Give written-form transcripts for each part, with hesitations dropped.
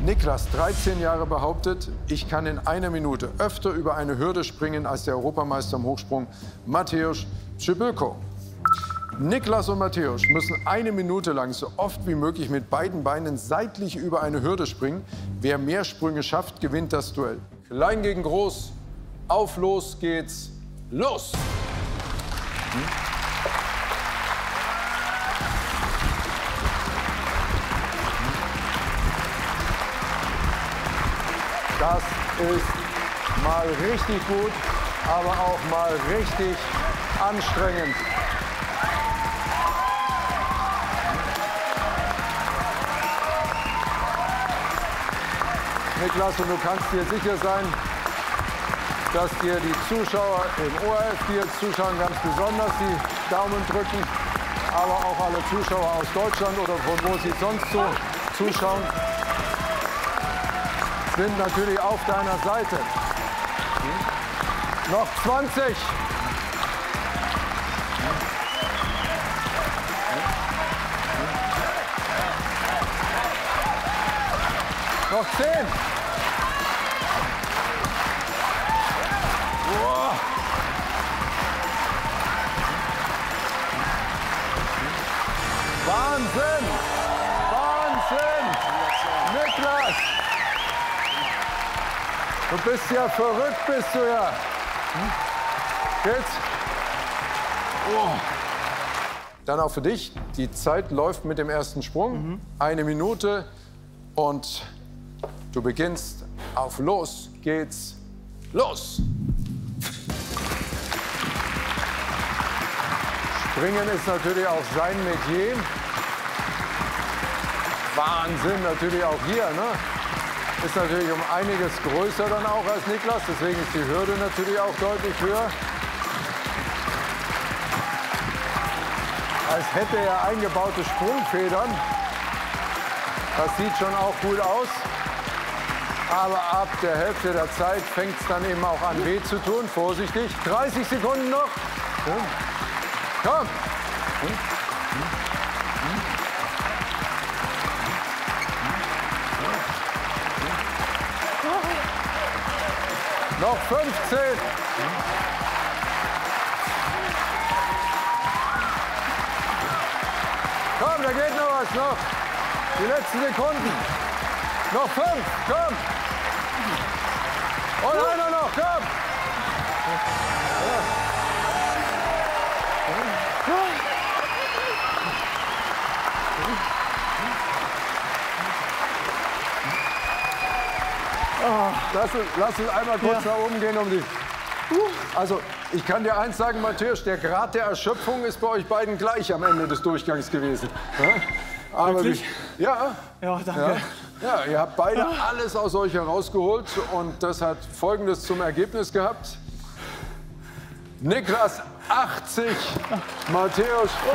Niklas, 13 Jahre, behauptet, ich kann in einer Minute öfter über eine Hürde springen als der Europameister im Hochsprung Mateusz Przybylko. Niklas und Mateusz müssen eine Minute lang so oft wie möglich mit beiden Beinen seitlich über eine Hürde springen. Wer mehr Sprünge schafft, gewinnt das Duell. Klein gegen groß, auf los geht's, los! Das ist mal richtig gut, aber auch mal richtig anstrengend. Niklas, und du kannst dir sicher sein, dass dir die Zuschauer im ORF hier zuschauen, ganz besonders die Daumen drücken, aber auch alle Zuschauer aus Deutschland oder von wo sie sonst so zuschauen, sind natürlich auf deiner Seite. Noch 20. Noch 10. Wow. Wahnsinn! Wahnsinn! Niklas! Du bist ja verrückt, bist du ja. Geht's? Oh. Dann auch für dich. Die Zeit läuft mit dem ersten Sprung. Eine Minute und du beginnst auf los geht's. Los! Springen ist natürlich auch sein Metier. Wahnsinn, natürlich auch hier, ne? Ist natürlich um einiges größer dann auch als Niklas, deswegen ist die Hürde natürlich auch deutlich höher. Als hätte er eingebaute Sprungfedern. Das sieht schon auch gut aus. Aber ab der Hälfte der Zeit fängt es dann eben auch an weh zu tun. Vorsichtig, 30 Sekunden noch. Komm. Noch 15. Komm, da geht noch was, noch. Die letzten Sekunden. Noch 5, komm. Und einer noch, komm. Lass uns einmal kurz nach oben gehen um die. Also, ich kann dir eins sagen, Mateusz, der Grad der Erschöpfung ist bei euch beiden gleich am Ende des Durchgangs gewesen. Aber wirklich? Ja. Ja, danke. Ja, ihr habt beide alles aus euch herausgeholt und das hat Folgendes zum Ergebnis gehabt. Niklas 80, Mateusz 44.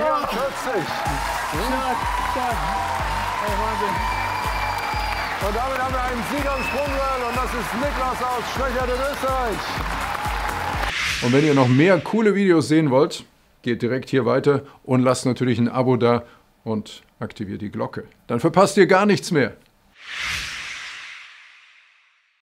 Und damit haben wir einen Sieger im Sprungduell und das ist Niklas aus Schwächert in Österreich. Und wenn ihr noch mehr coole Videos sehen wollt, geht direkt hier weiter und lasst natürlich ein Abo da und aktiviert die Glocke. Dann verpasst ihr gar nichts mehr.